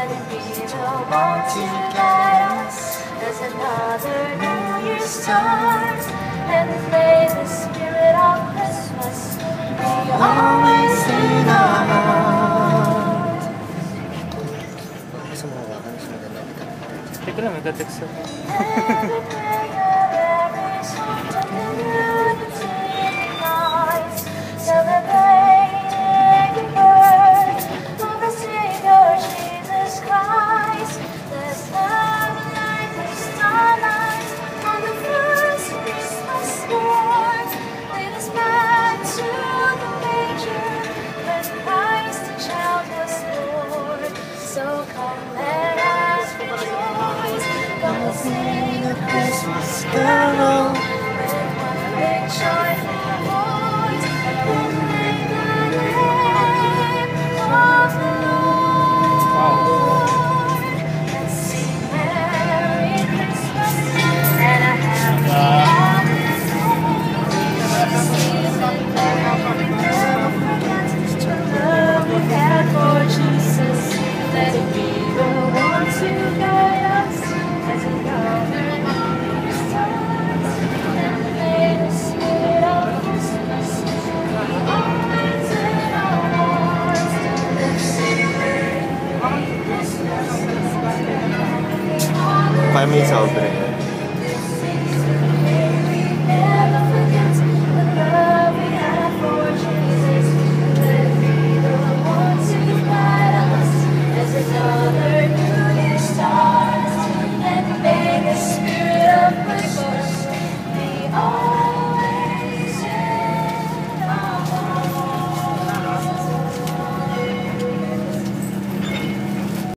Let it be the one to guide us as another New Year starts. And may the spirit of Christmas be always in our hearts. Teka lang, nagka-text ako. Every prayer, every song, community nights, celebrating the birth of the Savior Jesus Christ. Let's have a light of starlight on the first Christmas morn. Lead us back to the manger when Christ the child was born. So come let us rejoice, come and sing a Christmas carol with one big joyful voice, and make the name of the Lord. And sing Merry Christmas and a Happy Season. We never forget the love we had for Jesus. Let it be the one to guide us as another New starts. And may the spirit of Christmas be always in our hearts. Let's celebrate on Christmas. Kami sobre.